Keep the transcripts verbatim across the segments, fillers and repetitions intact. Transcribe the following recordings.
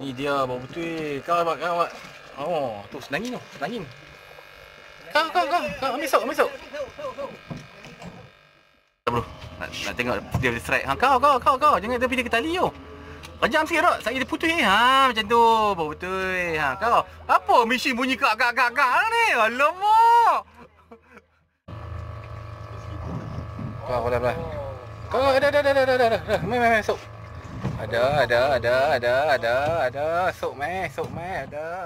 Ni dia bawa betul. Kau abang, kau abang. Oh, tu senangin tu, senangin. Kau, kau, kau, kau ambil sok, ambil sok. Bro, nak, nak tengok dia boleh strike. Ha, kau, kau, kau, kau. Jangan tepi dia ke tali tu. Kejam sikit tak? Saya dia putus ni. Ha, macam tu. Bawa betul. Ha, kau. Apa mesin bunyi kak, kak, kak, kak ni? Alamak. Kau, kau dah, dah. Kau, ada, ada, ada, ada, ada, ada. Main, main, main, sok. Ada, ada, ada, ada, ada, ada. Sok, meh, sok, meh, ada.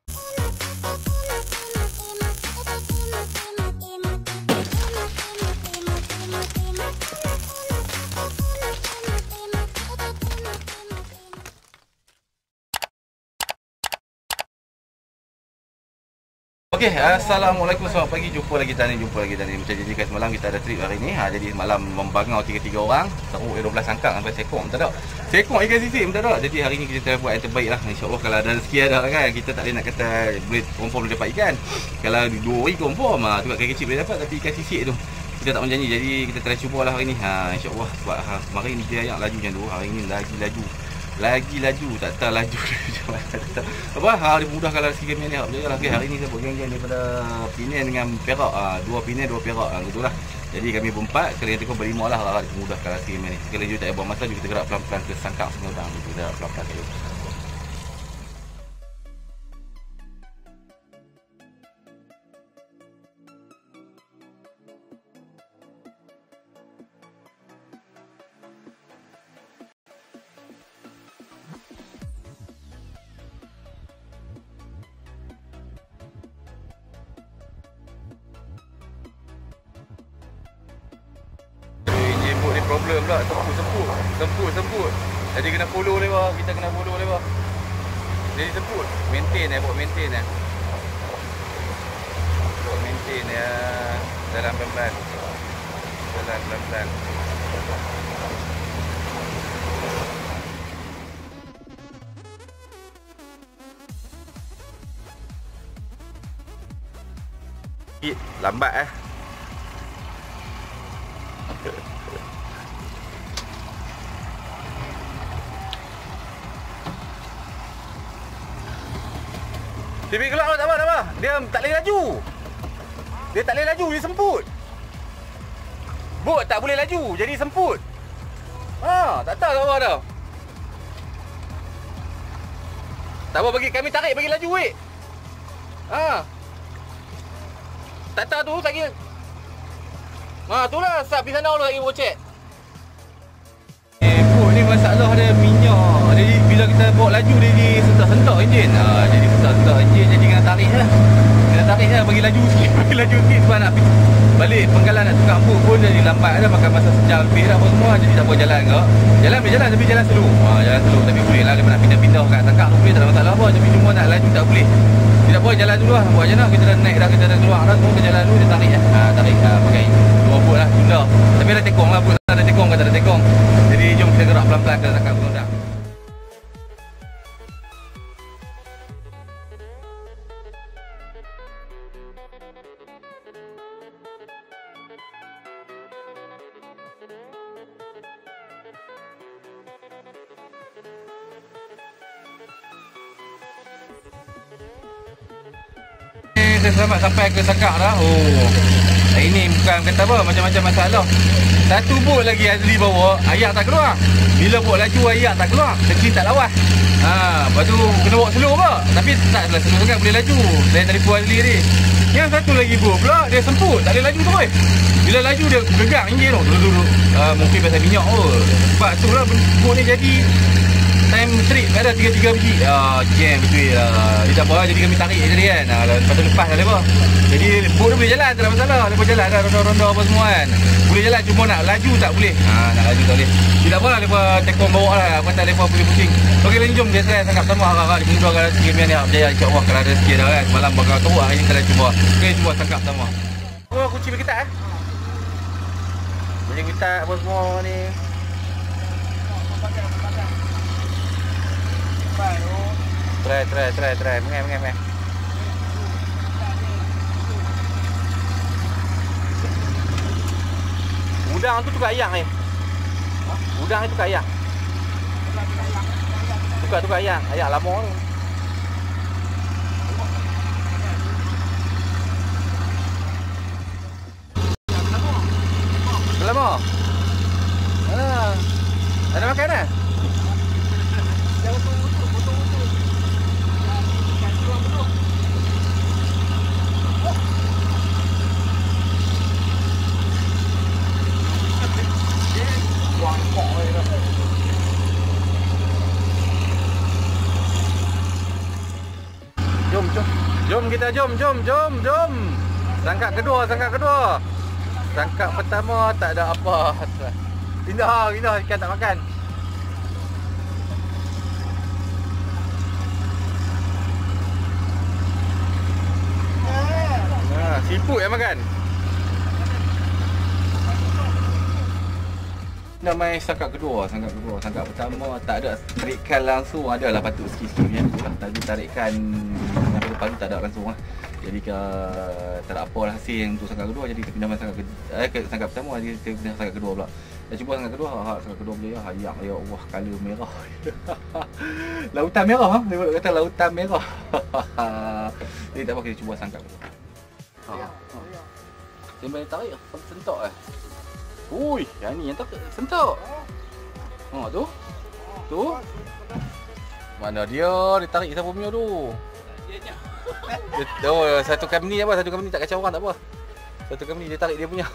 Okey, assalamualaikum, selamat pagi. Jumpa lagi tadi, jumpa lagi tadi. Macam janji kan semalam kita ada trip hari ni. Ha, jadi semalam membangau tiga-tiga orang. Teruk dua belas sangkang sampai seekor pun tak ada. Seekor ikan sisik pun tak ada. Jadi hari ni kita try buat yang terbaik lah. InsyaAllah kalau ada rezeki ada kan. Kita tak boleh nak kata boleh confirm boleh dapat ikan. Kalau dua hari confirm ha, tu kat kecil boleh dapat. Tapi ikan sisik tu kita tak menjanji. Jadi kita try cuba lah hari ni. Ha, InsyaAllah sebab ha, kemarin dia yang laju macam tu. Hari ni lagi laju. Lagi laju, tak tahu laju apa, hari mudah kalau sikit ni berjaya lah. Okay, hari ni saya buat geng-geng daripada Penang dengan Perak, ha, dua Penang, dua Perak, ha, gitulah. Jadi kami berempat, sekali nanti kau berlima lah, lah mudah kalau sikit ni. Sekali laju tak ada buat masa, kita gerak pelan-pelan ke sangkap semua dah, kita gerak pelan-pelan dulu. Problem pula, semput, semput, semput, semput. Jadi kena follow dia bawah, kita kena follow dia bawah. Jadi semput, maintain eh, buat maintain eh. Buat maintain ya, jalan pelan-pelan. Jalan pelan-pelan. Lambat eh. T V gelap tak apa, tak apa. Dia tak boleh laju. Dia tak boleh laju, dia semput. Bot tak boleh laju, jadi semput. Ha, tak tahu tak apa dah. Tak apa, bagi kami tarik, bagi laju weh. Ha. Tak tahu tu, tak kira. Ha, tu lah, sap di sana lah lagi bocet. Eh, bot ni masalah dia minyak. Jadi bila kita bawa laju dia di sentak-sentak enjin. Ha, jadi sentak-sentak enjin jadi kena tarik lah. Kena tarik lah bagi laju sikit, bagi laju sikit sebab nak balik penggalan nak tukar bot pun jadi lambat dah, makan masa sejam lebih dah apa semua. Jadi tak boleh jalan ke. Jalan boleh jalan tapi jalan slow. Ha, jalan slow tapi boleh lah kalau nak pindah-pindah kat sangkak tu boleh, tak ada masalah apa. Tapi cuma nak laju tak boleh. Tidak boleh jalan dulu lah. Buat macam mana kita dah naik dah, kita dah keluar dah, semua ke jalan dulu dia tarik lah. Ha, tarik ha, pakai dua bot lah, tunda. Tapi ada tekong lah, bot ada tekong kata ada tekong. Jadi jom kita gerak pelan-pelan ke sangkak tu dah. Selamat sampai ke sangkak dah. Oh, ini bukan kata apa, macam-macam masalah. Satu bot lagi Azli bawa, ayak tak keluar. Bila bot laju ayak tak keluar, kecil tak lawas. Ha, lepas tu kena bawa slow apa. Tapi taklah slow sangat boleh laju. Saya tadi pun Azli ni. Yang satu lagi bot pula dia semput, tak boleh laju tu weh. Bila laju dia gegang enjin tu. Duduk-duduk. Uh, mungkin pasal minyak kot. Sebab tu lah bot ni jadi time trip ada tiga-tiga biji. Ah, jam betul lah. Dia tak apa, jadi kami tarik je kan. Ah, lepas tu lepas dah lepas. Jadi bot dia boleh jalan, tak ada masalah. Lepas jalan dah ronda-ronda apa semua kan. Boleh jalan, cuma nak laju tak boleh. Ah, nak laju tak boleh. Tidak apa lah, lepas tekong bawa lah. Pasal lepas pusing-pusing. Okey, lanjut jom. Dia try sangat pertama harap-harap di mudah kalau sikit ni berjaya insya-Allah kalau ada sikit dah kan. Semalam bakal teruk, hari ni kita dah cuba. Okey, cuba sangkap pertama. Oh, kunci berketat eh. Kunci berketat apa semua ni. Try, try, try, try. Mengai, mengai, mengai. Udang tu tukar ayam ni. Udang itu tukar ayam. Tukar-tukar ayam. Ayam lama tu. Lama. Ah. Ada makan dah? Jangan potong-potong, potong-potong. Ikan keluar penuh. Buang kok ni dah. Jom, jom. Jom kita jom, jom, jom, jom. Sangkap kedua, sangkap kedua. Sangkap pertama tak ada apa. Pindah, pindah ikan tak makan. Ha, siput yang makan. Nak main sangkap kedua, sangkap kedua. Sangkap pertama tak ada tarikan langsung, adalah patut sikit-sikit macam tu lah. Tadi tarikan yang depan tu tak ada langsung lah. Jadi ke, tak ada apa lah hasil untuk sangkap kedua. Jadi kita pindah main sangkap, eh, ke sangkap pertama, jadi kita pindah sangkap kedua pula. Dah cuba sangkap kedua, ha, sangkap kedua boleh lah. Ayak, ya Allah, colour merah. Lautan merah, ha? Dia kata lautan merah. Jadi tak apa, kita cuba sangkap kedua. Ha, ha. Dia boleh tarik, sentok eh. Ui, yang ni yang tak sentok. Ha, tu. Tu. Mana dia? Dia tarik siapa punya tu? Dia, oh, satu company apa? Satu company tak kacau orang tak apa. Satu company dia tarik dia punya.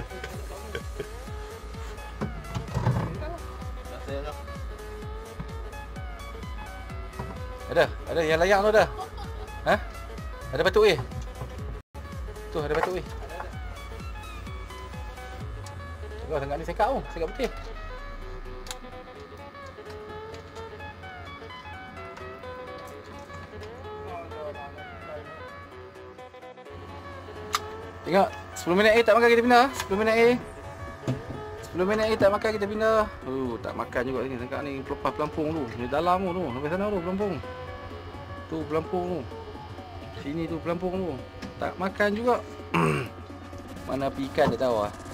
Ada, ada yang layang tu ada. Ha? Ada batuk eh? Tu ada batuk eh. Oh, sangat ni sekak tu, sekak putih. Tengok, sepuluh minit eh tak makan kita pindah. sepuluh minit eh. sepuluh minit eh tak makan kita pindah. Oh, tak makan juga ni. Sangat ni pelepas pelampung tu. Di dalam tu, tu. Sampai sana tu pelampung. Tu pelampung tu. Sini tu pelampung tu. Tak makan juga. Mana api ikan dia tahu ah.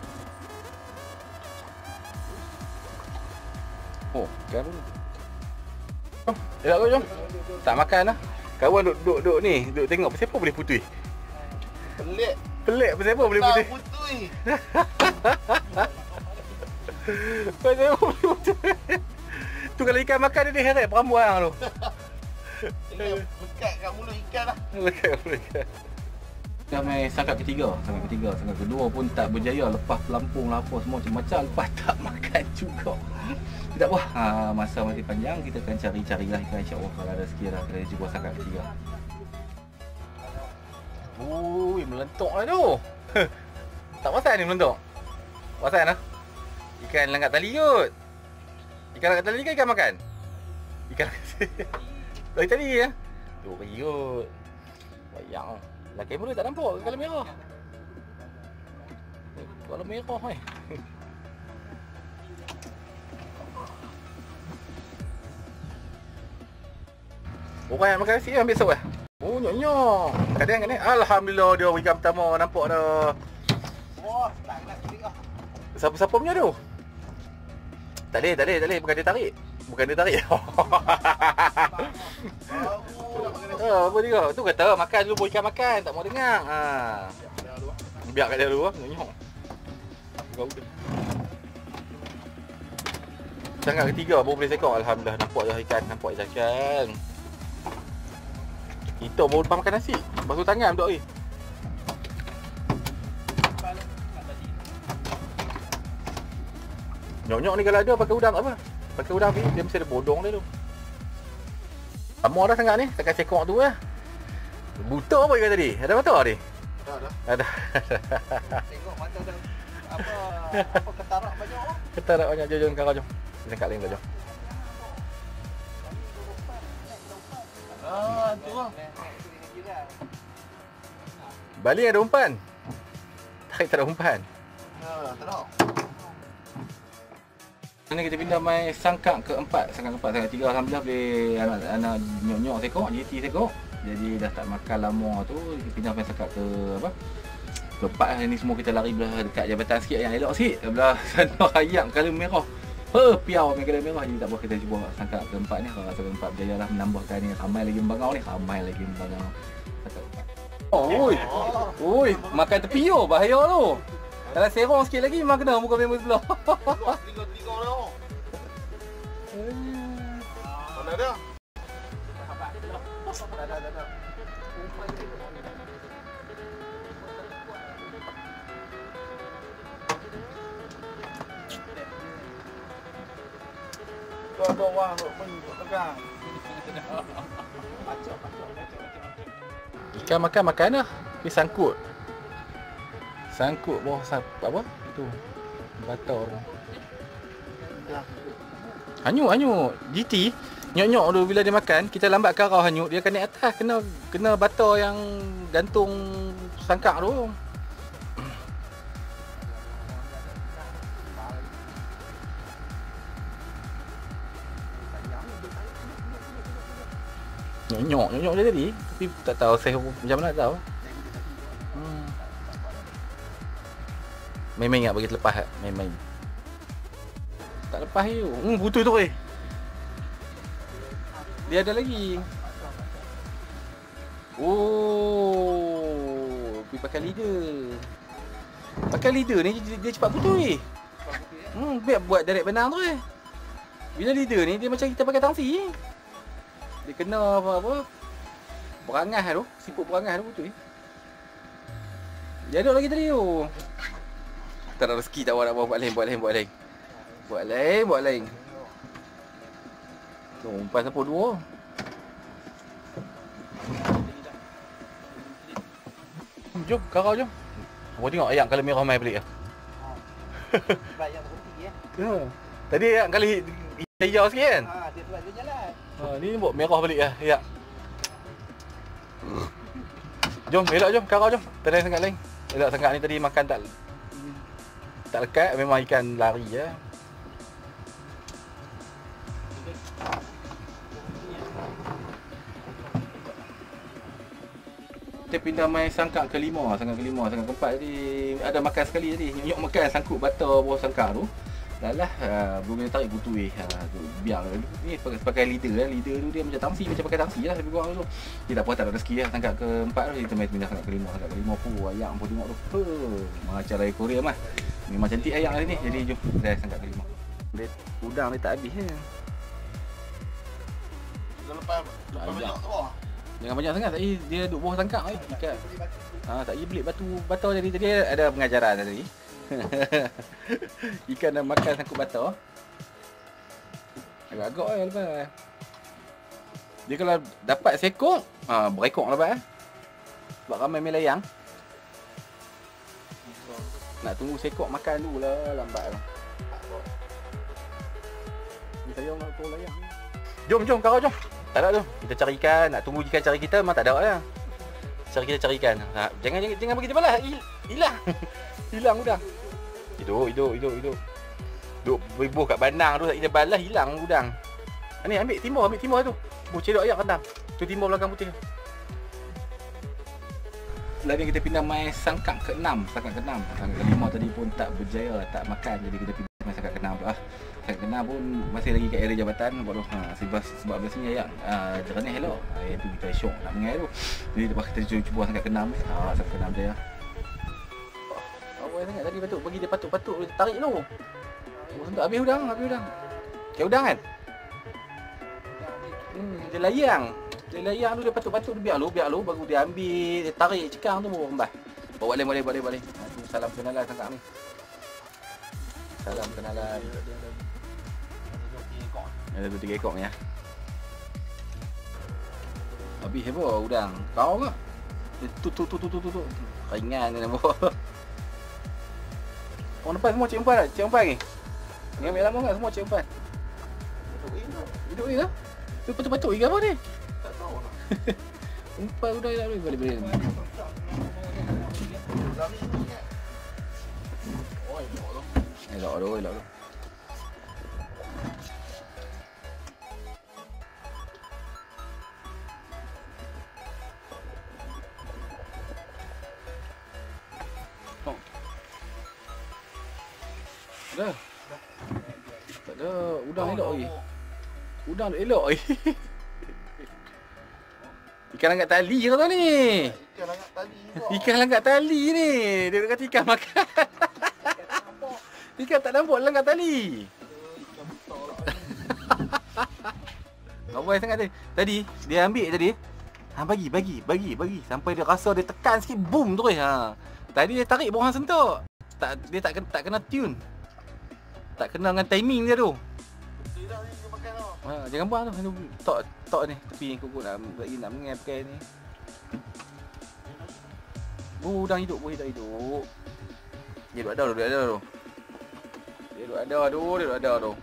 Oh, ikan tu. Jom, elak kau jom. Tak makan lah. Kawan duduk-duduk ni, duduk tengok siapa boleh putih. Pelik. Pelik pasal apa boleh putih? Putih. Pasal apa boleh putih? Tu kalau ikan makan dia, dia heret perambuan tu. Tinggal lekat kat mulut ikan lah. Lekat kat mulut ikan. Dah main sangkap ketiga, sangkap ketiga, sangkap kedua pun tak berjaya. Lepas pelampung lah apa semua macam-macam, lepas tak makan juga. Tak apa, ha, masa masih panjang, kita akan cari-carilah ikan insya-Allah kalau ada rezeki lah kita cuba sangkap ketiga. Ui, melentok lah tu. Tak pasal ni melentok. Pasal lah. Ikan langkat tali kot. Ikan langkat tali kan ikan makan? Ikan langkat tali ya. Tu pergi kot. Bayang. Lah kamera tak nampak kalau merah. Kalau merah eh. Orang yang makan nasi ambil sup eh. Oh, nyok-nyok. Kadang kan ni, alhamdulillah dia ikan pertama nampak dah. Wah, tak nak tarik lah. Siapa-siapa punya tu? Tak boleh, tak boleh, tak boleh. Bukan dia tarik. Bukan dia tarik. Oh, apa dia? Tu kata makan dulu, ikan makan. Tak mau dengar. Ha. Biar kat dia dulu. Nyok-nyok. Sangkap ketiga baru boleh sekok. Alhamdulillah nampak dah ikan. Nampak ikan. Kita baru lepas makan nasi. Basuh tangan duduk ni. Nyok-nyok ni kalau ada pakai udang tak apa. Pakai udang ni dia mesti ada bodong dia tu. Lama dah sangat ni. Takkan sekok tu lah. Buta apa ikan tadi? Ada mata ni? Ada dah. Ada. Tengok mata dah. Apa apa ketarak banyak oh. Ketarak banyak. Jom jom kau jom. Kita kat lain jom. Ah, tu lah. Balik ada umpan. Tarik tak ada umpan. Ha, tak ada. Ni kita pindah main sangkap keempat, sangkap keempat, sangkap tiga. Alhamdulillah boleh anak-anak nyok-nyok sekok, J T sekok. Jadi dah tak makan lama tu, kita pindah main sangkap ke apa? Keempat lah ni semua kita lari belah dekat jabatan sikit yang elok sikit. Belah sana ayam kalau merah. Huh, piau Megalodon merah. Jadi tak apa, kita cuba sangkap keempat ni. Kalau rasa keempat berjaya lah menambahkan ni. Ramai lagi membangau ni. Ramai lagi membangau. Sangkap keempat. Oh, oi. Oi, makan tepi yo, bahaya tu. Kalau serong sikit lagi memang kena muka member sebelah. Tiga-tiga dah. Mana dia? Dah dah dah dah. Kau bawa pun pegang. Ikan makan makan dah. Pergi sangkut. Sangkut bawah sap, apa? Itu. Batar. Hanyut hanyut. G T nyok-nyok dulu bila dia makan, kita lambat karau hanyut, dia akan naik atas, kena kena batar yang gantung sangkak tu. Nyok-nyok, nyok-nyok dia tadi. Tapi tak tahu saya macam mana tak tahu. Hmm. Main-main ingat bagi terlepas tak? Main-main. Tak lepas tu. Hmm, putus tu eh. Dia ada lagi. Oh, pergi pakai leader. Pakai leader ni dia, dia cepat putus eh. Hmm, biar buat direct benang tu eh. Bila leader ni dia macam kita pakai tangsi eh. Dia kena apa-apa perangas tu, siput perangas tu betul eh. Dia ada lagi tadi tu. Tak ada rezeki tak awak nak buat lain, buat lain, buat lain. Buat lain, buat lain. Tu umpan siapa dua. Jom, karau jom. Awak tengok ayam kalau merah mai pelik ah. Baik yang berhenti ya. Ya. Tadi ayam kali hijau sikit kan? Ha, dia buat dia jalan. Ha, ni buat merah balik ah, ya. Jom, elok jom, karau jom. Tadi sangat lain. Elok sangat ni tadi makan tak tak lekat, memang ikan lari je. Kita pindah main sangkak kelima, sangkak kelima, sangkak keempat tadi ada makan sekali tadi. Nyok makan sangkut batar bawah sangkak tu. Dah lah, uh, belum tarik butu eh. Uh, tu biar ni pakai, pakai leader lah. Leader tu dia macam tangsi, macam pakai tangsi lah lebih kurang tu. Dia tak apa, tak ada rezeki lah sangkak keempat tu. Kita main pindah sangkak kelima, sangkak kelima pun ayam pun tengok tu. Huh, macam raya Korea mah. Memang cantik ayam hari ni. Jadi jom dah sangkak kelima. Dia udang dia tak habis je. Dah lepas lepas banyak tu. Jangan banyak sangat, tak dia duduk bawah tangkap eh, ikan. Ha, tak payah belik batu batar jadi tadi ada pengajaran tadi. Ikan dah makan sangkut batar. Agak-agak eh lepas. Dia kalau dapat seekor, ha, berekor lepas eh. Sebab ramai main layang. Nak tunggu seekor makan dulu lah, lambat lah. Ni saya nak tolong layang. Jom, jom, karau jom. Tak ada tu. Kita cari ikan, nak tunggu ikan cari kita memang tak ada lah. Cari kita cari ikan. Ha, jangan jangan jangan bagi dia balas. Hilang. Hilang udang. Hidup, hidup, hidup, hidup. Duk berbuh kat bandang tu tak kita balas, hilang udang. Ni ambil timur, ambil timur tu. Oh, cedok ayak kandang. Tu timur belakang putih. Setelah ni kita pindah main sangkak keenam, sangkak keenam. Sangkak kelima tadi pun tak berjaya, tak makan, jadi kita pindah main sangkak keenam pula. Sangkak keenam pun masih lagi kat area jabatan. Bodoh. Ha, sebab sebab biasanya ayak uh, jernih hello. Ha, itu kita syok nak mengai tu. Jadi lepas kita cuba, cuba sangkak keenam. Ha, sangkak keenam dia. Awal sangat tadi patut bagi dia patut-patut tarik tu. Oh, tak habis udang, habis udang. Kayak udang kan? Hmm, dia layang. Dia layang tu dia patut-patut dia biar lu, biar lu baru dia ambil, dia tarik cekang tu baru kembali. Bawa boleh boleh boleh boleh. Ha, tu salam kenalan sangkak ni. Salam kenalan. Ada dua tiga ekor ni ya. Habis apa udang? Kau ke? Tu tu tu tu tu tu. Ringan ni nampak. Orang depan semua cik umpan tak? Cik umpan ni? Ni ambil lama kan semua cik umpan? Hidup ni lah? Tu patut-patut ikan apa ni? Tak tahu lah. Umpan udang tak boleh balik-balik. Oh, elok tu. Elok tu, elok tu. Dah. Tak dah. Udang elok oi. Udang elok oi. Ikan langgat tali ke tau ni? Ikan langgat tali juga. Ikan langgat tali ni. Dia kata ikan makan. Ikan tak nampak langgat tali. Ikan besar lah. Ramai sangat tadi. Tadi dia ambil tadi. Ha bagi bagi bagi bagi sampai dia rasa dia tekan sikit boom terus ha. Tadi dia tarik borang sentuk. Tak dia tak tak kena tune. Tak kena dengan timing dia tu. Tidak ni dia makan tau. Ha jangan buang tu. Tok tok ni tepi kuku nak lagi nak mengai pakai ni. Oh, udang hidup, boleh tak hidup. Dia duduk ada tu, duduk ada tu. Dia duduk ada tu, dia duduk ada tu.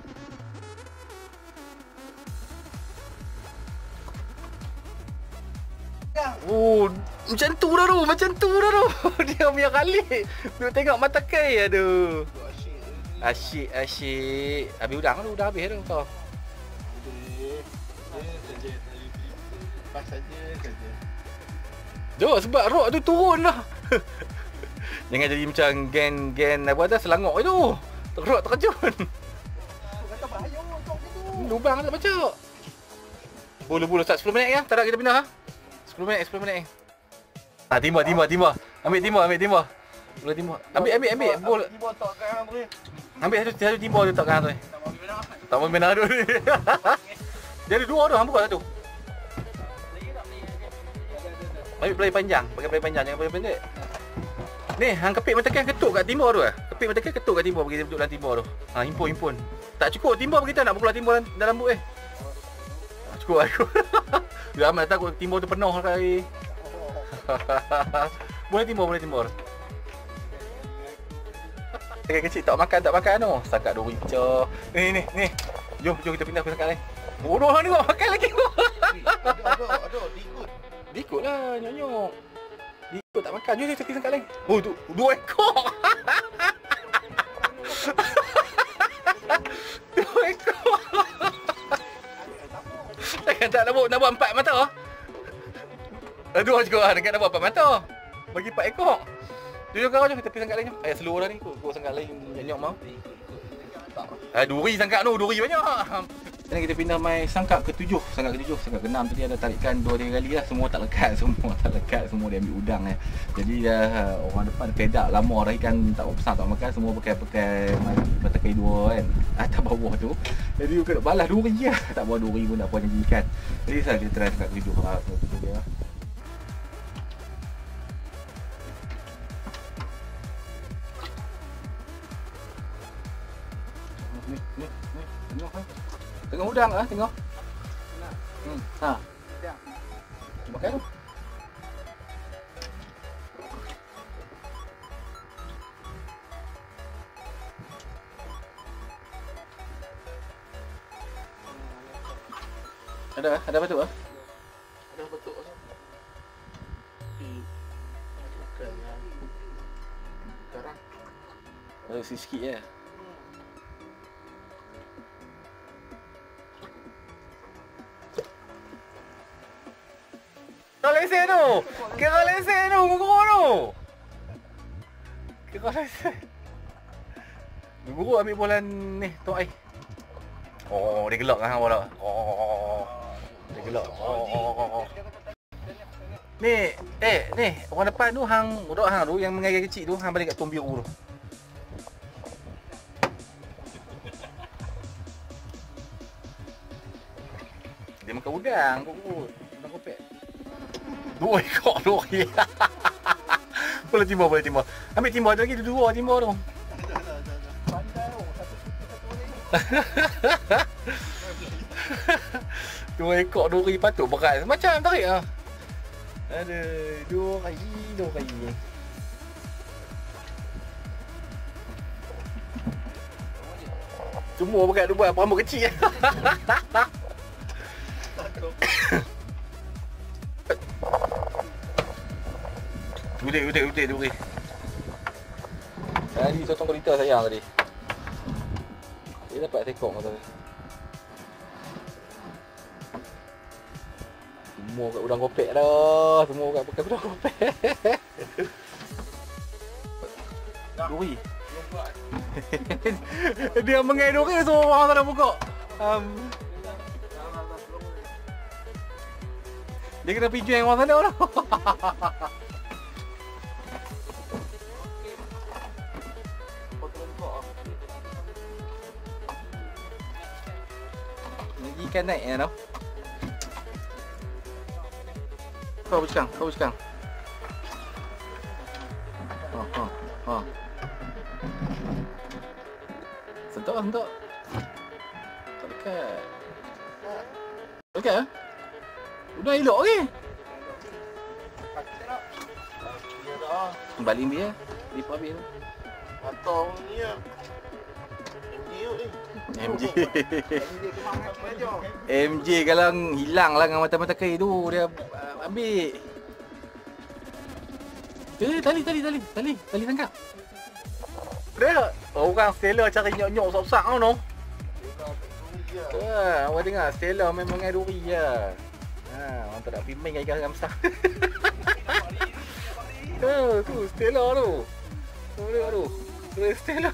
Oh, macam tu dah tu, macam tu dah tu. Dia punya kali. Duk tengok mata kai, aduh. Asyik, asyik. Habis udang tu, udang habis tu kau. Pas saja saja. Duk, sebab rock tu turun lah. Jangan jadi macam gen-gen apa dah Selangor tu. Rock terkejun. Kata bahaya untuk itu. Lubang tak baca. Bulu-bulu start sepuluh minit ya. Tak ada kita pindah ha. sepuluh minit, sepuluh minit. Ah, timba, timba, timba. Ambil timba, ambil timba. Boleh timba. Ambil, ambil, ambil. Bol. Timba tak kan boleh. Ambil satu, satu timba tu tak kan tu. Tak mau main adu ni. Dia ada dua tu, hang buka satu. Ambil pelai panjang, pakai pelai panjang jangan pelai pendek. Ni, hang kepit mata kan ketuk kat timba tu ah. Kepit mata kan ketuk kat timba bagi dia duduk dalam timba tu. Ha, himpun, himpun. Tak cukup timba bagi kita nak berkeluar timba dalam but eh. Cukup aku. Dia amat takut timba tu penuh kali. Boleh timba, boleh timba. Sekali kecil tak makan, tak makan tu. Setakat dua pecah. Ni, ni, ni. Jom, jom kita pindah ke setakat lain. Bodoh hang tengok makan lagi. Ada ada ada diikut. Diikut lah, nyok-nyok. Diikut tak makan. Jom, kita pergi sangkat lain. Oh, tu, dua ekor. Dua ekor. Takkan tak nak buat, nak buat empat mata? Dua juga lah, dekat nak buat empat mata. Bagi empat ekor. Jom, jom, jom, kita pergi sangkat lain. Jom. Ayah seluruh dah ni, kau sangkat lain. Nyok mau. Ah, duri sangkat tu, duri banyak. Sekarang kita pindah mai sangkap ketujuh, sangkap ketujuh, sangkap keenam tadi ada tarikan dua tiga kali lah, semua tak lekat, semua tak lekat, semua dia ambil udang eh. Jadi uh, orang depan pedak lama dah ikan tak besar tak makan, semua pakai-pakai mata kai dua kan, atas bawah tu. Jadi kena balas duri je, tak bawa duri pun tak apa jadi ikan. Jadi saya kita try sangkap ketujuh lah, ketujuh dia lah. Ni, ni, ni, tengok kan. Tengok udang ah, tengok. Hmm, ha. Makan tu. Ada, ada betul ah? Ada betul ah. Bukan yang sekarang. Ada sikit je. Kira lesen tu. Kira lesen tu, guru tu. Kira lesen. Guru ambil bola ni, tok ai. Oh, dia gelak kan bola. Oh. Dia gelak. Oh. Ni, eh, ni, orang depan tu hang, budak hang tu yang mengagai kecil tu, hang balik kat tuan biru tu. Dia makan udang, guru. Udang kopek. Dua ekor duri. Boleh timba, boleh timba. Ambil timba lagi, ada dua timba tu. Pandai oh, satu satu ni. Dua ekor duri patut berat. Macam tarik ah. Ada dua kali, dua kali. Semua berat tu buat rambut kecil. Udik, udik, udik, udik. Tadi sotong kulita sayang tadi. Dia dapat tekok tadi. Semua kat udang kopek dah. Semua kat pakai udang kopek. Duri. Belum buat. Dia mengedori semua orang tak nak buka. Um, dia kena pergi yang orang sana lah. Ikan naik ya, tau. Kau bercakang, kau bercakang. Oh, oh, oh. Sentuk lah, sentuk. Tak dekat. Tak dekat lah? Udah elok ke? Balik dia. Lipat habis tu. Atau ni ya. M J. M J kalau hilang lah dengan mata-mata kain tu, dia uh, ambil. Eh, tali, tali, tali, tali, tali tangkap. Dia orang Stella cari nyok-nyok besar-besar tau no. Ha, awak dengar Stella memang dengan duri je. Ha, orang tak nak pergi main dengan ikan besar. Ha, tu Stella tu. Tu dia tu. Tu Stella.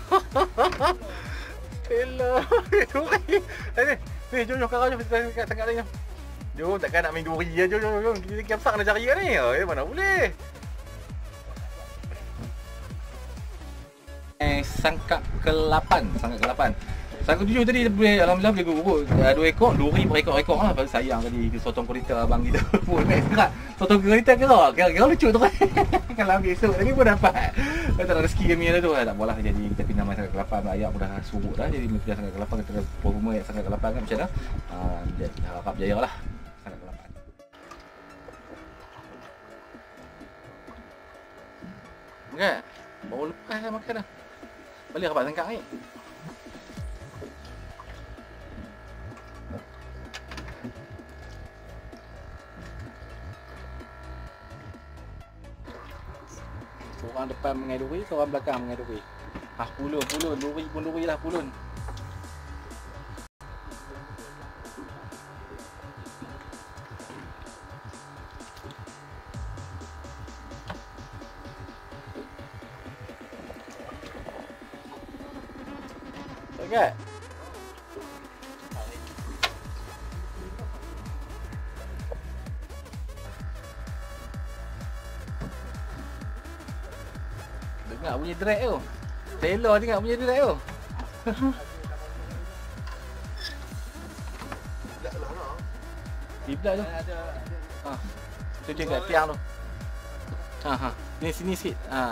Stella. Duri. Eh, ni jom jom kakak jom kita tangkap dia jom. Jom takkan nak main duri je. Jom jom jom. Kita ikan besar nak cari kan ni. Eh, mana boleh. Eh, sangkak ke lapan, sangkak ke lapan. Sangkak tujuh tadi boleh, alhamdulillah boleh gurut. Uh, dua ekor, duri berekor-ekor lah. Pasal sayang tadi sotong kurita abang kita pun naik sekarang. Sotong kurita kira, kira lucu tu kan. Kalau ambil esok tadi pun dapat. Tak ada rezeki kami ada tu. Tak apalah, jadi kita pindah main sangkak ke lapan. Ayat pun dah surut dah. Jadi pindah sangkak ke lapan, kita dah performa ayat sangkak ke lapan kan macam mana. Uh, harap berjaya lah sangkak ke lapan. Okay, baru lepas dah makan dah. Balik rapat sangkak ni. Seorang depan mengadui, seorang belakang mengadui. Ah, pulun, pulun, luri pun luri lah, pulun. Dekat. Dengar bunyi drag tu. Taylor dengar bunyi drag tu. Tiblat tu. Ha. Tu dia kat tiang tu. Ha ha. Ni sini sikit. Ha.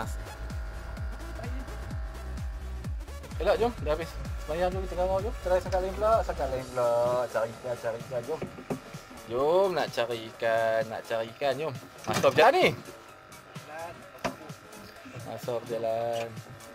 Elok jom, dah habis. Semayang dulu kita kawal jom. Try sangkak lain pula, sangkak lain pula. Cari ikan, cari ikan jom. Jom nak cari ikan, nak cari ikan jom. Masuk berjalan ni. Masuk berjalan.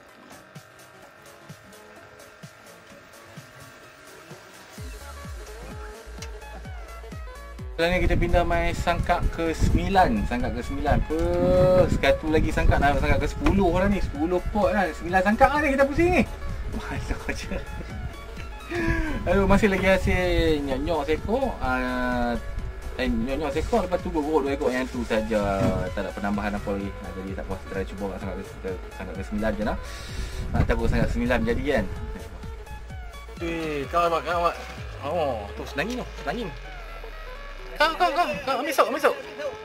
Sekarang ni kita pindah main sangkak ke sembilan. Sangkak ke sembilan. Apa? Satu lagi sangkak dah sangkak ke sepuluh dah ni. sepuluh pot dah. sembilan sangkak lah ni kita pusing ni. Malu je. Aduh, masih lagi hasil nyok-nyok seekor. Uh, eh, nyok-nyok seekor, lepas tu gurut dua ekor yang tu saja. Tak ada penambahan apa lagi. Nah, jadi tak puas, kita cuba kat sangkak ke, sangkak ke sembilan je lah. Nak takut sangkak ke sembilan jadi kan. Weh, kau abang, kau abang. Oh, tu senangin tu, senangin. Kau, kau, kau, kau, ambil sok, ambil sok.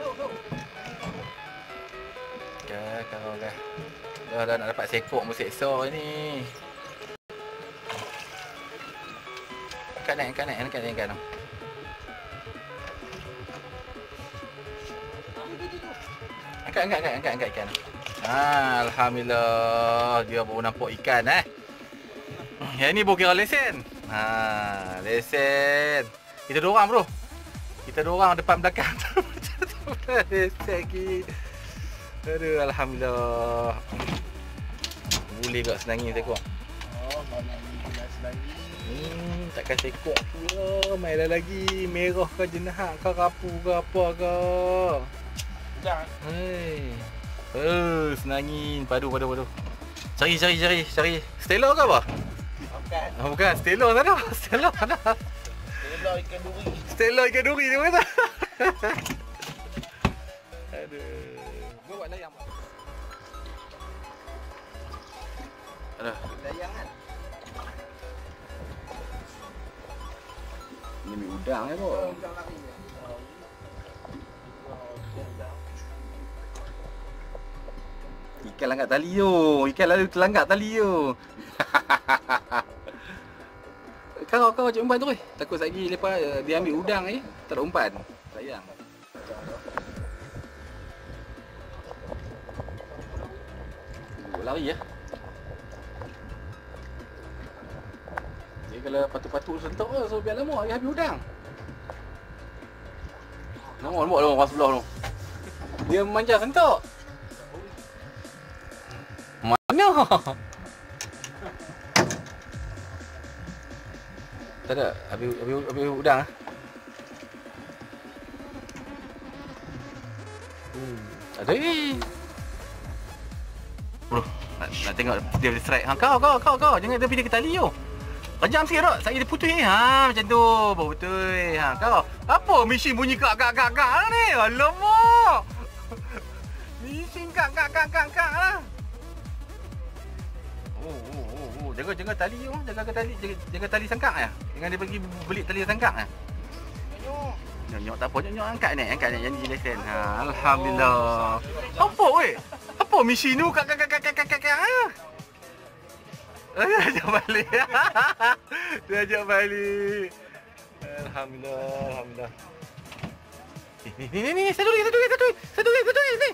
Kau, kau, kau. Dah, dah nak dapat seekor mu seksa ni. Angkat naik, angkat naik, angkat naik, angkat naik. Angkat, angkat, angkat, angkat, angkat ikan. Ah, alhamdulillah, dia baru nampak ikan eh. Yang ni baru kira lesen. Ha, lesen. Kita dua orang bro. Kita dua orang depan belakang. Lesen lagi. Aduh, alhamdulillah. Boleh kat senangin sekor. Oh, mana ni senangin. Hmm, takkan sekok pula. Mainlah lagi. Merah ke jenahak ke rapu ke apa ke. Dah. Hei. Eh, senangin. Padu, padu, padu. Cari, cari, cari, cari. Stella ke apa? Bukan. Oh, bukan. Stella sana. Stella sana. Stella ikan duri. Stella ikan duri dia kata. Aduh. Gua buat layang. Aduh. Layang kan. Ini mi udang eh bos. Udang lari. Ikan langgar tali tu. Ikan lalu terlanggar tali tu. Kau kau cik umpan tu weh. Takut lagi lepas dia ambil udang ni, tak ada umpan. Sayang. Oh, lari ya. Dia kalau patut-patut sentuk tu, so biar lama dia habis udang. Nampak nampak tu orang sebelah tu. Dia manja sentuk. Mana? Tak ada. Habis habis habis udang ah. Hmm. Ada eh. Bro, nak, nak tengok dia boleh strike. Ha kau kau kau kau jangan tepi dia ke tali tu. Kejam sikit tak? Saya dia putus eh. Ha macam tu. Baru betul. Ha kau. Apa mesin bunyi kak kak kak kak lah ni? Alamak. Mesin kak kak kak kak kak lah. Oh, oh, oh, oh. Jaga jaga tali tu, jaga tali, jaga, jaga tali sangkak ya. Jangan dia pergi beli tali sangkak ya. Nyok. Nyok tak apa, nyok angkat ni, angkat ni jadi lesen. Ha, alhamdulillah. Apa weh? Apa mesin tu kak kak kak kak kak kak. Dia ajak balik. Dia ajak balik. Alhamdulillah, alhamdulillah. Ni ni ni ni satu lagi, satu lagi, satu lagi, satu lagi, satu lagi ni.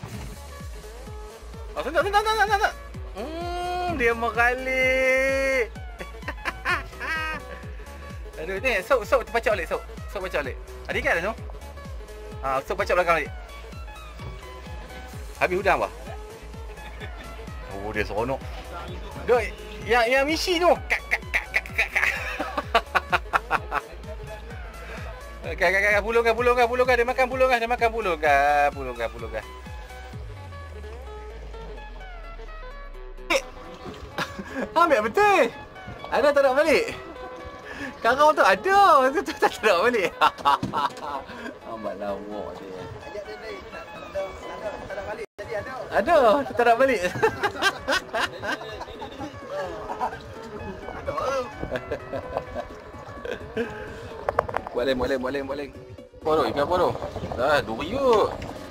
Oh, sentak, sentak, sentak, sentak. Hmm, dia meralik. Aduh, ni sok sok terpacak balik, sok. Sok pacak balik. Ada ikan dah tu? Ha, sok pacak belakang balik. Habis udang apa? Oh, dia seronok. Dok, yang yang misi tu. Kak kak kak kak kak kak. Kak kak kak pulung kan, pulung kan, pulung kan. Dia makan pulung kan, dia makan pulung kan, pulung kan, pulung kan. Ambil betul. Ada tak nak balik? Karau tu ada. Tu tak nak balik. Ambil lawak dia. Ajak dia naik. Ada ada tak nak balik. Jadi ada. Ada, tak nak balik. Buat lem, buat lem, buat lem, buat lem. Apa tu? Ikan apa tu? Dah, duri kot.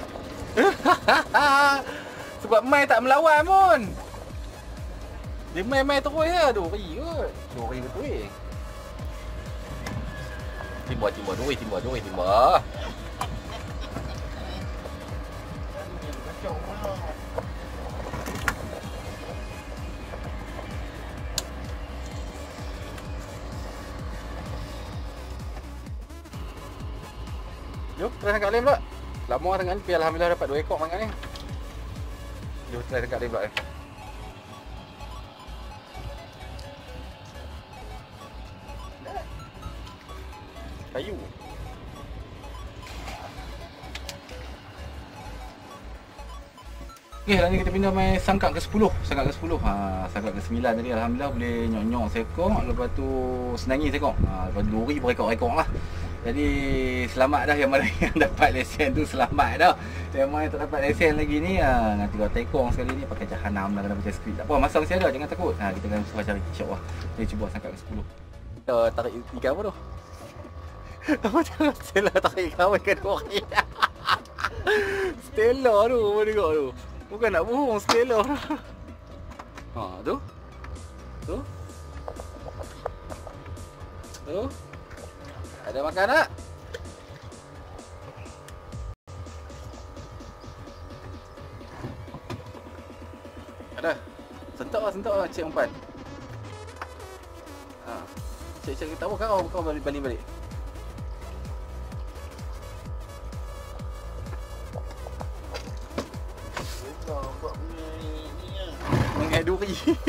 Sebab mai tak melawan pun. Dia main-main terus je, duri kot. Duri betul eh. Timba, timba, duri, timba, duri, timba. Jom, try tangkap lem pula. Lama sangat ni, tapi alhamdulillah dapat dua ekor makan ni. Jom, try tangkap lem pula. Kayu. Okey, hari ni kita pindah main sangkak ke sepuluh. Sangkak ke sepuluh. Ha, sangkak ke sembilan tadi alhamdulillah boleh nyok-nyok seekor, lepas tu senangi seekor. Ha, lepas tu duri berekor-ekor lah. Jadi selamat dah yang mana yang dapat lesen tu, selamat dah. Yang mana tak dapat lesen lagi ni, ha, nanti kalau tekong sekali ni pakai jahanam lah, kena baca skrip. Tak apa, masa masih ada, jangan takut. Ha, kita akan cuba cari, insya-Allah. Kita cuba sangkak ke sepuluh. Kita tarik ikan apa tu? Apa jangan Stella tarik kawan ke dua orang. Stella tu, apa tengok tu. Bukan nak bohong, Stella tu. Ha, tu. Tu. Tu. Ada makan tak? Ada. Sentak lah, sentak lah, cik umpan. Ha. Cik-cik kita apa kau, kau balik-balik. Mengai duri.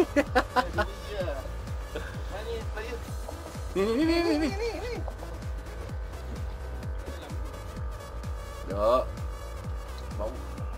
Ni ni ni ni ni ni. Dak. Bau.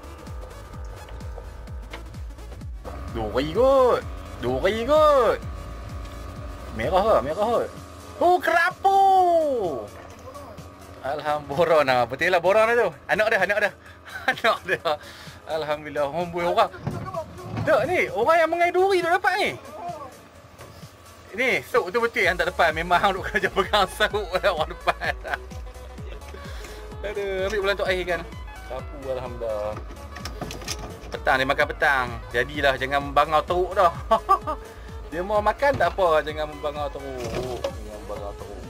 Duri kot. Duri kot. Merah ke? Merah kot. Oh, kerapu. Alhamdulillah, boron lah. Betul lah boron lah tu. Anak dia, anak dia. Anak dia. Alhamdulillah, homboi orang. Tak ni, orang yang mengai duri tu dapat ni. Ni, sok tu betul yang tak depan. Memang duk kerja pegang saruk orang depan. Aduh, ambil bulan tu air kan. Sapu alhamdulillah. Petang dia makan petang. Jadilah jangan membangau teruk dah. Dia mau makan tak apa, jangan membangau teruk. Jangan membangau teruk.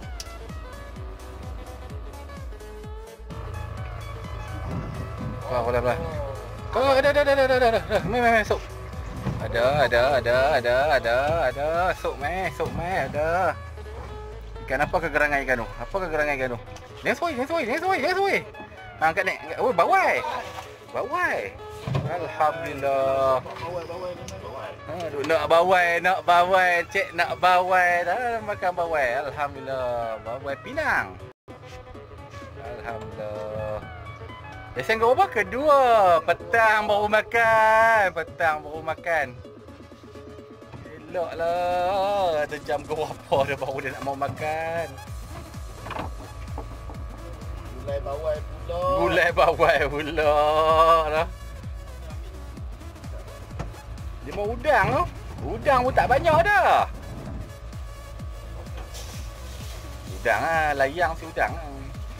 Wah, boleh boleh. Oh, ada ada ada ada ada ada. Mai mai sok. Ada ada ada ada ada ada. Sok mai, sok mai ada. Ikan apa kegerangan ikan tu? Apa kegerangan ikan tu? Ni soi, ni soi, ni soi, ni soi. Ha, angkat ni. Oh, bawai. Bawai. Alhamdulillah. Bawai, bawai, bawai. Aduh, nak bawai, nak bawai. Cik nak bawai. Dah makan bawai. Alhamdulillah. Bawai Pinang. Alhamdulillah. Lesson ke berapa? Kedua. Petang baru makan. Petang baru makan. Elok lah. Ada jam ke berapa dah baru dia nak mau makan. Gulai bawai pula. Gulai bawai pula lah. Dia mau udang tu. Udang pun tak banyak dah. Udang lah. Layang si udang lah.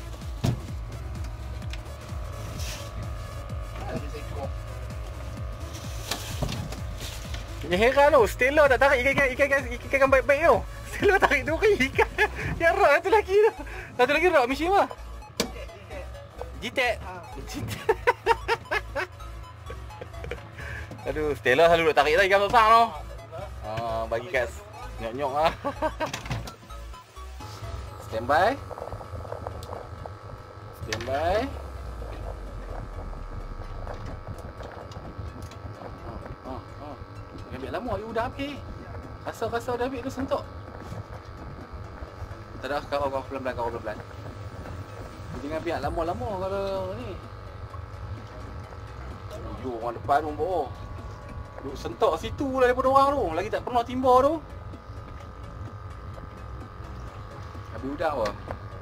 Yang heran tu, Stella tak tarik ikan-ikan ikan-ikan ikan baik-baik tu. Stella tarik duri ikan. Yang rak satu lagi tu. Satu lagi rak mesin apa? Jitek. Jitek. Aduh, Stella selalu duk tarik dah ikan besar tu. Ah, bagi kat nyok-nyok ah. Standby. Standby. Ambil lama you dah habis. Rasa-rasa dah habis tu sentuk. Tak ada kau kau pelan-pelan kau pelan-pelan. Jangan biar lama-lama kalau ni. Yo orang depan tu boh. Duk sentuk situ lah daripada orang tu. Lagi tak pernah timba tu. Habis udang apa?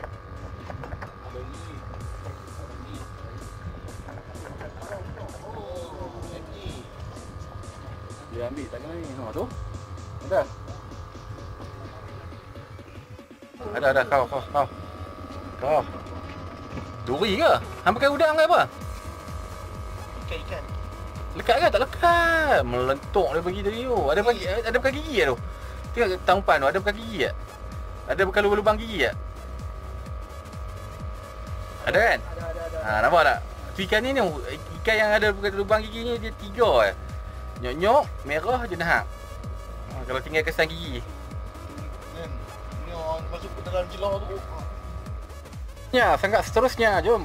Dia ambil tak kena ni. Ha tu. Ada. Ada ada kau kau kau. Kau. Duri ke? Hang pakai udang ke apa? Ikan-ikan. Lekat ke? Tak lekat. Melentuk dia pergi tadi tu. Ada bagi ada bekas gigi ke tu? Tengok tangpan tu ada bekas gigi tak? Ada bekas lubang-lubang gigi tak? Ada kan? Ada ada ada. Ha, nampak tak? Tu ikan ni ni ikan yang ada bekas lubang gigi ni dia tiga eh. Nyok-nyok, merah, jenahak. Ha, kalau tinggal kesan gigi. Ni, ni orang masuk ke dalam celah tu. Ya, sangat seterusnya, jom.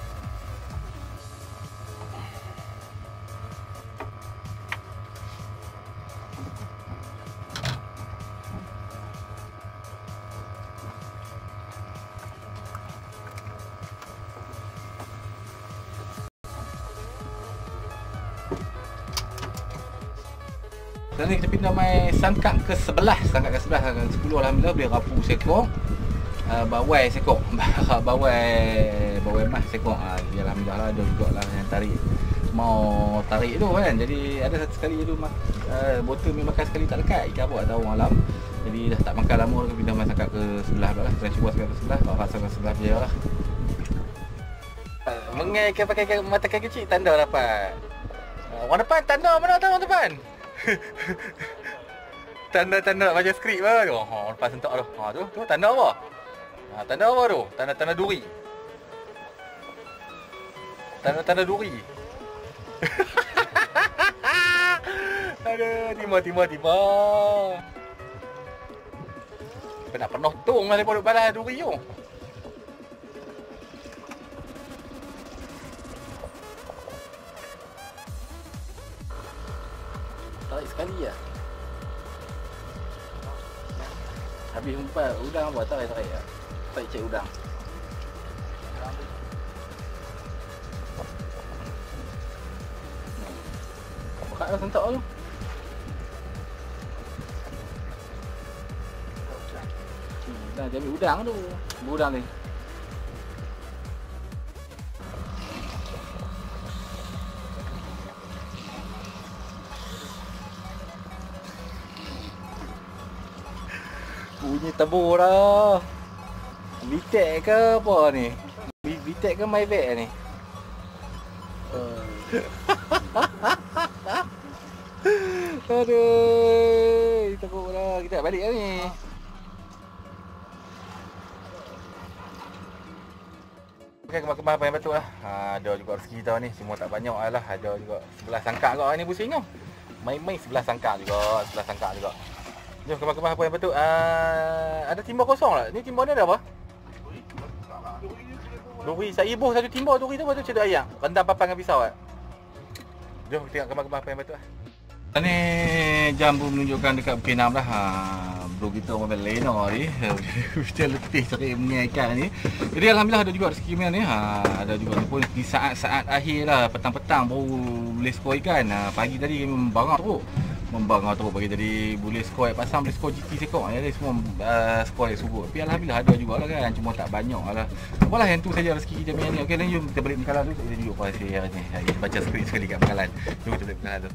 Sekarang ni kita pindah mai sangkak ke sebelah. Sangkak ke sebelah, sangkak ke sepuluh alhamdulillah boleh rapu sekor. Uh, bawai sekor. bawai bawai emas sekor. Ah, uh, alhamdulillah lah ada jugalah yang tarik. Mau tarik tu kan. Jadi ada satu sekali tu uh, botol memang makan sekali tak lekat. Ikan apa tak tahu malam. Jadi dah tak makan lama dah pindah mai sangkak ke sebelah pula lah. Kita cuba sangkak ke sebelah, bawa rasa ke sebelah je lah. Uh, mengai ikan pakai mata ikan kecil tanda dapat. Uh, orang depan tanda mana tahu orang depan? Tanda-tanda nak baca skrip lah tu. Ha, lepas sentak tu. Ha tu, tu tanda apa? Ha, tanda apa tu? Tanda-tanda duri. Tanda-tanda duri. Aduh, timah timah timah. Pernah penuh tong lah daripada balas duri tu. Tarik sekali lah. Habis umpan udang apa tarik tarik lah. Tarik cek udang. Buka lah sentak tu. Dah dia ambil udang tu. Udang ni. Bunyi tebur dah. Bitek ke apa ni? Bitek ke Mavic ni? Aduh, teruk dah. Kita balik dah ni. Okey, kemah-kemah apa yang betul lah. Ha, ada juga rezeki tahun ni. Semua tak banyak lah. Ada juga sebelah sangkak kau ni pusing kau. Main-main sebelah sangkak juga. Sebelah sangkak juga. Jom kemah-kemah apa yang betul. Uh, ada timba kosong lah. Ni timba ni ada apa? Duri. Saya ibuh satu timba duri tu betul cedera ayam. Rendam papan dengan pisau kan? Jom tengok kemah-kemah apa yang betul lah. Ni jam pun menunjukkan dekat pukul enam dah. Ha, bro kita orang Leno ni. Mesti letih cari mengai ikan ni. Jadi alhamdulillah ada juga rezeki ni. Ha, ada juga pun di saat-saat akhir lah, petang-petang baru boleh skor ikan. Ha, pagi tadi kami membangar teruk. Membangar teruk pagi tadi boleh skor pasang boleh skor G T sekok. Jadi semua uh, skor yang subur. Tapi alhamdulillah ada jugalah kan. Cuma tak banyak lah. Apalah yang tu saja rezeki kita ni. Okey, jom kita balik Bengkalan tu. Kita tunjuk pasal hari ni. Kita baca skrip sekali kat Bengkalan. Jom kita balik Bengkalan tu.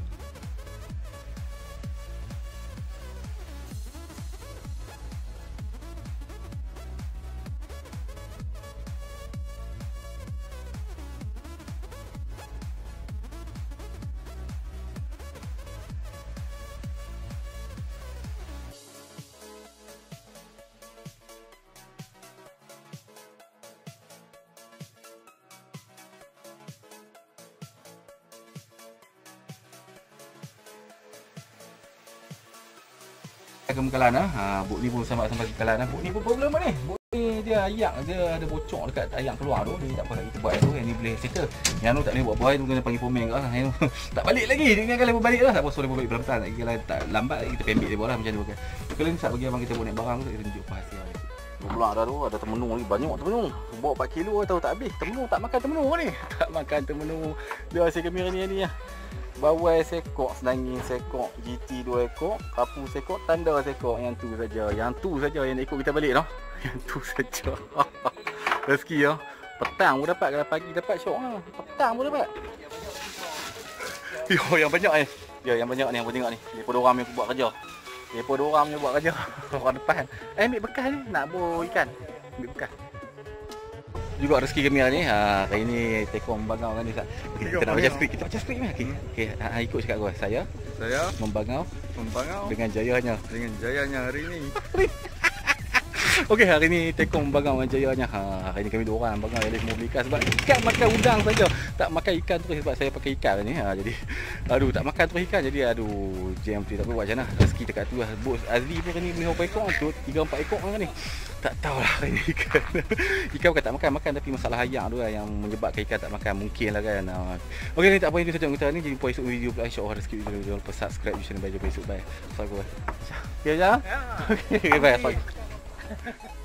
Ke Bengkalan lah. Ha, buk ni pun sampai sampai ke Bengkalan lah. Buk ni pun problem ni. Buk ni dia ayak dia ada bocor dekat ayak keluar tu. Dia tak apa kita buat tu. Yang ni boleh settle. Yang tu tak boleh buat buat tu kena panggil pemain kat lah. Yang tu tak balik lagi. Dia ingatkan lepas balik lah. Tak apa, so lepas balik pelan-pelan. Kalau tak lambat kita pembik dia buat lah macam tu kan. Kalau ni tak bagi abang kita buat naik barang tu kita tunjuk apa hasil dia. Pula dah tu ada temenung ni banyak temenung. Bawa empat kilo tahu tak habis. Temenung tak makan temenung ni. Tak makan temenung. Dia hasil kamera ni ni lah. Bawai sekok, senangin sekok, G T dua ekor, kapu sekok, tanda sekok. Yang tu saja. Yang tu saja yang nak ikut kita balik noh. Yang tu saja. Rezeki ya. Petang pun dapat, kalau pagi dapat syok lah. Petang pun dapat. Yo, yang banyak ni. Ya, yang banyak ni yang tengok ni. Depa dua orang yang buat kerja. Depa dua orang yang buat kerja. Orang depan. Eh, ambil bekas ni nak bor ikan. Ambil bekas. Juga rezeki kami hari ni. Ha, hari ni tekong membangau kan ni. Okay, kita nak baca skrip, kita baca skrip ni. Okey. Okey, ha, ha, ikut cakap gua. Saya Saya membangau membangau dengan jayanya. dengan jayanya hari ni. Okey, hari ni tekong membangau dengan jayanya. Ha, hari ni kami dua orang bangau semua beli ikan sebab ikan makan udang saja. Tak makan ikan terus sebab saya pakai ikan ni. Ha, jadi aduh tak makan terus ikan jadi aduh jam tu tak apa buat macam mana. Rezeki dekat tu lah. Bos Azli pun hari ni beli berapa ekor tu? tiga empat ekor kan ni. Tak tahulah hari ni ikan. Ikan bukan tak makan, makan tapi masalah ayak tu lah yang menyebabkan ikan tak makan. Mungkin lah kan. Okey, ni tak apa, itu saja untuk kita ni. Jadi jumpa esok video pula. InsyaAllah rezeki video. Jangan lupa subscribe di channel Baju Besok. Bye. Assalamualaikum. Ya, ya. Okey, bye. Assalamualaikum.